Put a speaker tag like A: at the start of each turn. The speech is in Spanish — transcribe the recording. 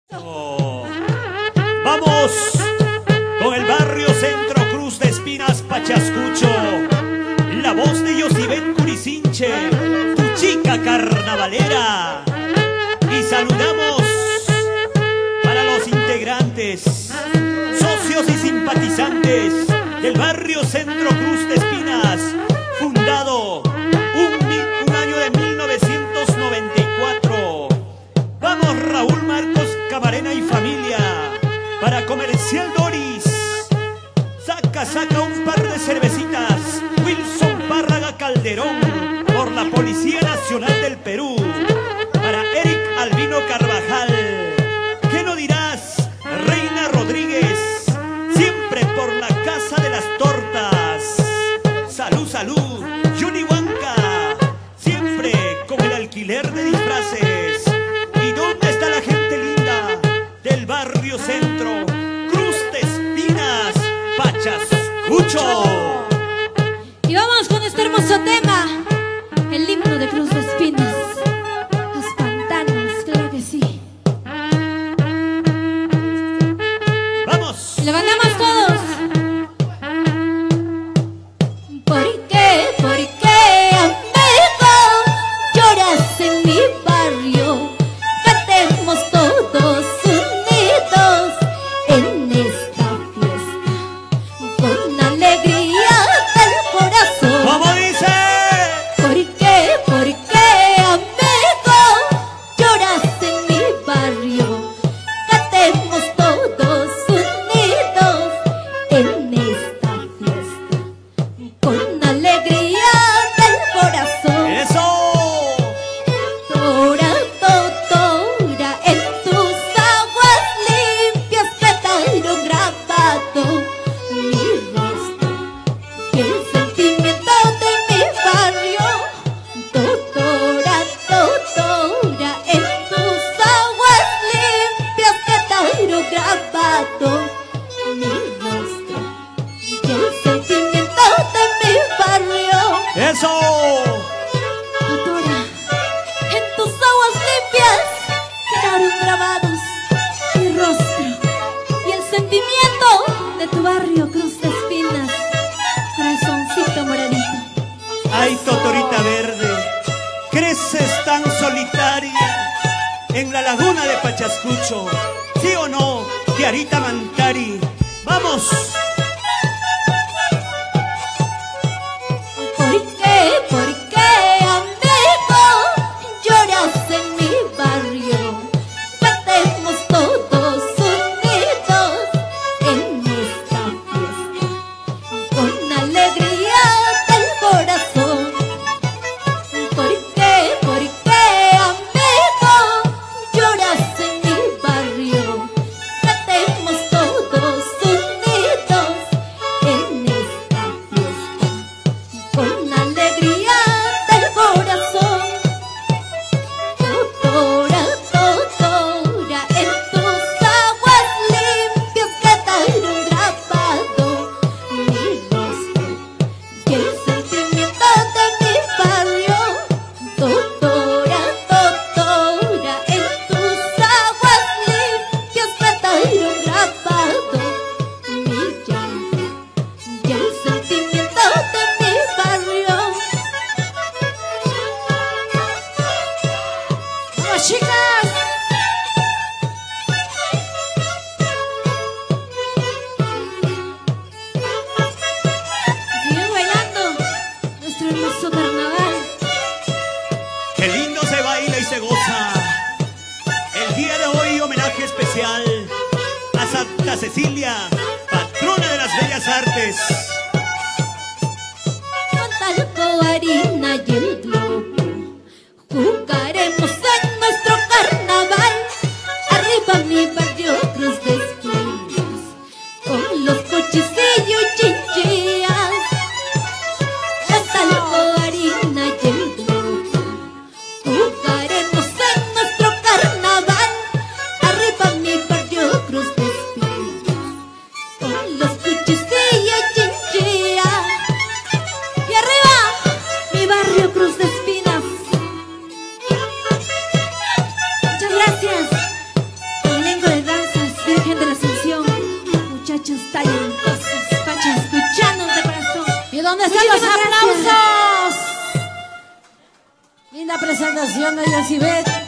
A: Vamos con el barrio Centro Cruz de Espinas, Pachascucho. La voz de Yosibet Curicinche, tu chica carnavalera. Y saludamos para los integrantes, socios y simpatizantes del barrio Centro Cruz de Espinas, fundado un año de 1994. Vamos, Raúl Marcos Camarena y familia, para Comercial Doris. Saca un par de cervecitas. Wilson Párraga Calderón, por la Policía Nacional del Perú. Para Eric Albino Carvajal. ¿Qué no dirás? Reina Rodríguez, siempre por la Casa de las Tortas. Salud, salud. Juni Huanca, siempre con el alquiler de disfraces. ¿Y dónde está la gente linda del barrio Centro Cruz de Espinas, Pachascucho?
B: Y vamos con este hermoso tema, el himno de Cruz de Espinas. Los pantanos, claro que sí.
A: ¡Vamos!
B: ¡Le ganamos todos! ¿Por qué, amigo, lloras en mi barrio? Cantemos todos unidos en esta fiesta, con alegría del corazón.
A: ¿Cómo dice?
B: ¿Por qué, amigo, lloras en mi barrio? Cantemos todos unidos en esta fiesta, con alegría del corazón.
A: ¡Eso!
B: Tora, tora, en tus aguas limpias quedaron grabado mi rostro y el sentimiento de mi barrio. Tora, en tus aguas limpias quedaron grabado mi rostro y el sentimiento de mi barrio.
A: ¡Eso!
B: Tora, en tus aguas limpias quedaron grabados mi rostro y el sentimiento de tu barrio Cruz de Espinas, corazoncito moradito.
A: ¡Ay, Totorita Verde! Creces tan solitaria en la laguna de Pachascucho. ¿Sí o no, Tiarita Mantari? ¡Vamos!
B: ¿Por qué, amigo, lloras en mi barrio? Cantemos todos unidos en esta fiesta, con alegría del corazón. ¿Por qué, amigo, lloras en mi barrio? Cantemos todos unidos en esta fiesta, con alegría del corazón. Tora, en tus aguas limpias quedaron grabado mi rostro y el sentimiento de mi barrio. Tora, en tus aguas limpias quedaron grabado mi llanto y el sentimiento de mi barrio. ¡Vamos, chicas! Siguen bailando nuestro hermoso carnaval.
A: ¡Qué lindo se baila y se goza! El día de hoy, homenaje especial a Santa Cecilia, patrona de las bellas artes.
B: Con talco, harina y el globo jugaremos en nuestro carnaval. Arriba mi barrio Cruz de Espinas, con los cochecillos y chinchillas. Con talco, harina y el globo jugaremos en nuestro carnaval. Arriba mi barrio Cruz de Espinas, con los cuchillos y chinchillas. Y arriba mi barrio Cruz de Espinas. Muchas gracias. muchachos talentosos, Pacha, escuchándonos de corazón.
C: ¿Y dónde están los
B: Muchísimas
C: aplausos? Linda presentación de Yosibet.